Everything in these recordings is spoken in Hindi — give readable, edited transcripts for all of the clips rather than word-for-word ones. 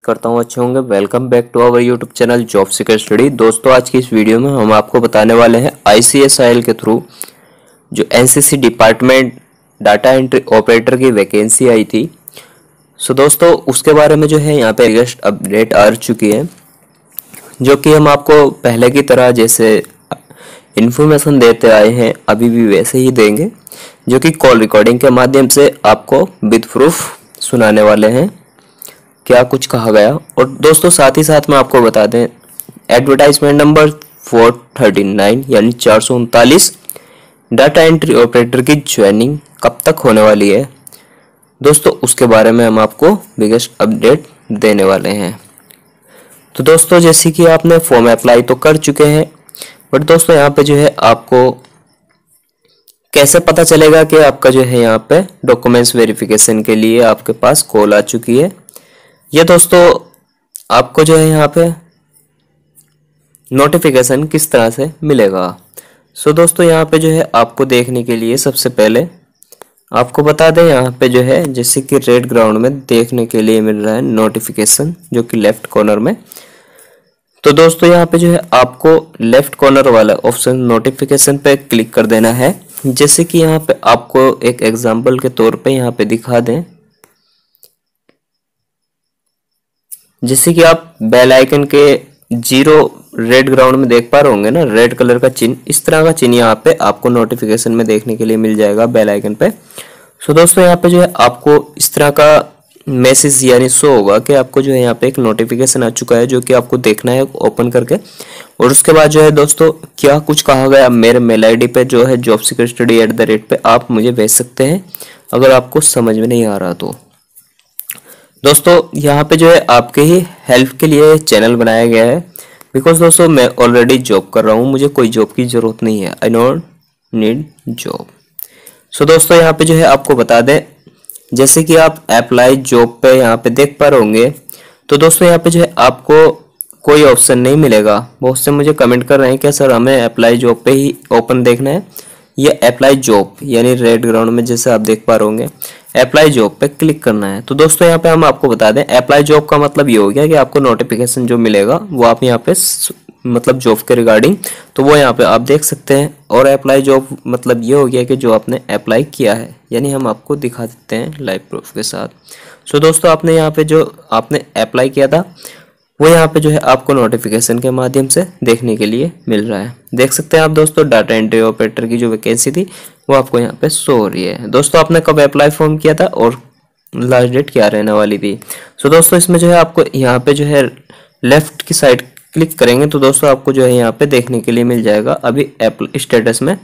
करता हूँ अच्छे होंगे। Welcome back to our YouTube channel job seeker study. दोस्तों आज की इस वीडियो में हम आपको बताने वाले हैं ICSIL के थ्रू जो NCC department data entry operator की वैकेंसी आई थी। सो दोस्तों उसके बारे में जो है यहाँ पे लेटेस्ट अपडेट आ चुकी है, जो कि हम आपको पहले की तरह जैसे इन्फॉर्मेशन देते आए हैं अभी भी वैसे ही देंगे, जो कि कॉल रिकॉर्डिंग के माध्यम से आपको विद प्रूफ सुनाने वाले हैं क्या कुछ कहा गया। और दोस्तों साथ ही साथ में आपको बता दें एडवर्टाइजमेंट नंबर 439 यानी 439 डाटा एंट्री ऑपरेटर की ज्वाइनिंग कब तक होने वाली है दोस्तों, उसके बारे में हम आपको बिगेस्ट अपडेट देने वाले हैं। तो दोस्तों जैसे कि आपने फॉर्म अप्लाई तो कर चुके हैं, बट दोस्तों यहाँ पे जो है आपको कैसे पता चलेगा कि आपका जो है यहाँ पे डॉक्यूमेंट्स वेरिफिकेशन के लिए आपके पास कॉल आ चुकी है। ये दोस्तों आपको जो है यहाँ पे नोटिफिकेशन किस तरह से मिलेगा। सो दोस्तों यहाँ पे जो है आपको देखने के लिए सबसे पहले आपको बता दें यहाँ पे जो है जैसे कि रेड ग्राउंड में देखने के लिए मिल रहा है नोटिफिकेशन, जो कि लेफ्ट कॉर्नर में। तो दोस्तों यहाँ पे जो है आपको लेफ्ट कॉर्नर वाला ऑप्शन नोटिफिकेशन पे क्लिक कर देना है। जैसे कि यहाँ पे आपको एक एग्जांपल के तौर पे यहाँ पे दिखा दें, जैसे कि आप बेल आइकन के 0 रेड ग्राउंड में देख पा रहे होंगे ना, रेड कलर का चिन्ह, इस तरह का चिन्ह यहाँ पे आपको नोटिफिकेशन में देखने के लिए मिल जाएगा बेल आइकन पे। सो दोस्तों यहाँ पे जो है आपको इस तरह का मैसेज यानी शो होगा कि आपको जो है यहाँ पे एक नोटिफिकेशन आ चुका है, जो कि आपको देखना है ओपन करके। और उसके बाद जो है दोस्तों क्या कुछ कहा गया मेरे मेल ID पे जो है jobseekerstudy@, पे आप मुझे भेज सकते हैं अगर आपको समझ में नहीं आ रहा तो। दोस्तों यहाँ पे जो है आपके ही हेल्प के लिए चैनल बनाया गया है, बिकॉज दोस्तों मैं ऑलरेडी जॉब कर रहा हूँ, मुझे कोई जॉब की जरूरत नहीं है। I not need job. So दोस्तों यहाँ पे जो है आपको बता दें, जैसे कि आप अप्लाई जॉब पे यहाँ पे देख पा रहे होंगे, तो दोस्तों यहाँ पे जो है आपको कोई ऑप्शन नहीं मिलेगा। बहुत से मुझे कमेंट कर रहे हैं कि सर हमें अप्लाई जॉब पे ही ओपन देखना है। ये अप्लाई जॉब यानी रेड ग्राउंड में जैसे आप देख पा रहे होंगे अप्लाई जॉब पे क्लिक करना है। तो दोस्तों यहाँ पे हम आपको बता दें अप्लाई जॉब का मतलब ये हो गया कि आपको नोटिफिकेशन जो मिलेगा वो आप यहाँ पे मतलब जॉब के रिगार्डिंग तो वो यहाँ पे आप देख सकते हैं। और अप्लाई जॉब मतलब ये हो गया कि जो आपने अप्लाई किया है, यानी हम आपको दिखा देते हैं लाइव प्रूफ के साथ। सो दोस्तों आपने यहाँ पे जो आपने अप्लाई किया था वो यहाँ पे जो है आपको नोटिफिकेशन के माध्यम से देखने के लिए मिल रहा है। देख सकते हैं आप दोस्तों डाटा एंट्री ऑपरेटर की जो वैकेंसी थी वो आपको यहाँ पे शो हो रही है। दोस्तों आपने कब अप्लाई फॉर्म किया था और लास्ट डेट क्या रहने वाली थी। सो दोस्तों इसमें जो है आपको यहाँ पे जो है लेफ्ट की साइड क्लिक करेंगे तो दोस्तों आपको जो है यहाँ पे देखने के लिए मिल जाएगा अभी स्टेटस में।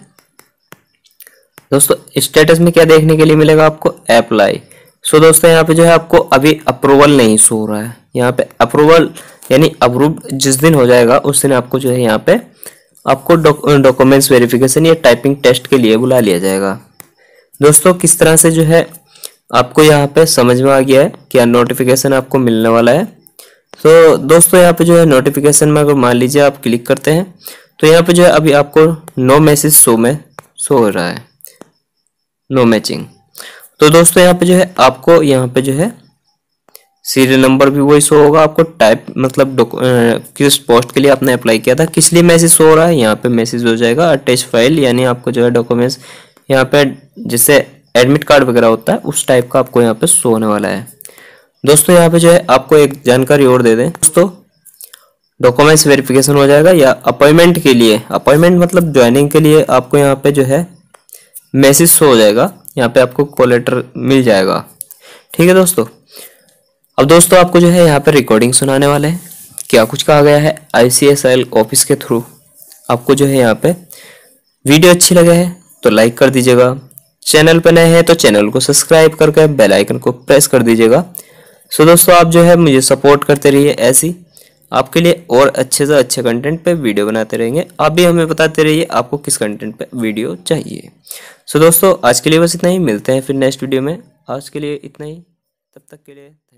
दोस्तों स्टेटस में क्या देखने के लिए मिलेगा आपको अप्लाई। सो दोस्तों यहाँ पे जो है आपको अभी अप्रूवल नहीं शो हो रहा है। यहाँ पे अप्रूवल यानी अप्रूव जिस दिन हो जाएगा उस दिन आपको जो है यहाँ पे आपको डॉक्यूमेंट्स वेरिफिकेशन या टाइपिंग टेस्ट के लिए बुला लिया जाएगा। दोस्तों किस तरह से जो है आपको यहाँ पे समझ में आ गया है क्या नोटिफिकेशन आपको मिलने वाला है। तो दोस्तों यहाँ पे जो है नोटिफिकेशन में अगर मान लीजिए आप क्लिक करते हैं तो यहाँ पे जो है अभी आपको नो मैसेज शो हो रहा है, नो मैचिंग। तो दोस्तों यहाँ पे जो है आपको यहाँ पे जो है सीरियल नंबर भी वही शो होगा, आपको टाइप मतलब किस पोस्ट के लिए आपने अप्लाई किया था, किस लिए मैसेज शो हो रहा है, यहाँ पे मैसेज हो जाएगा अटैच फाइल, यानी आपको जो है डॉक्यूमेंट्स यहाँ पे जिससे एडमिट कार्ड वगैरह होता है उस टाइप का आपको यहाँ पे शो होने वाला है। दोस्तों यहाँ पे जो है आपको एक जानकारी और दे दें दोस्तों, डॉक्यूमेंट्स वेरिफिकेशन हो जाएगा या अपॉइंटमेंट के लिए, अपॉइंटमेंट मतलब ज्वाइनिंग के लिए आपको यहाँ पे जो है मैसेज शो हो जाएगा, यहाँ पे आपको कॉल लेटर मिल जाएगा। ठीक है दोस्तों, अब दोस्तों आपको जो है यहाँ पे रिकॉर्डिंग सुनाने वाले हैं क्या कुछ कहा गया है ICSIL ऑफिस के थ्रू। आपको जो है यहाँ पे वीडियो अच्छी लगे है तो लाइक कर दीजिएगा, चैनल पे नए हैं तो चैनल को सब्सक्राइब करके बेल आइकन को प्रेस कर दीजिएगा। सो दोस्तों आप जो है मुझे सपोर्ट करते रहिए, ऐसी आपके लिए और अच्छे से अच्छे कंटेंट पे वीडियो बनाते रहेंगे। आप भी हमें बताते रहिए आपको किस कंटेंट पे वीडियो चाहिए। सो दोस्तों आज के लिए बस इतना ही, मिलते हैं फिर नेक्स्ट वीडियो में। आज के लिए इतना ही, तब तक के लिए।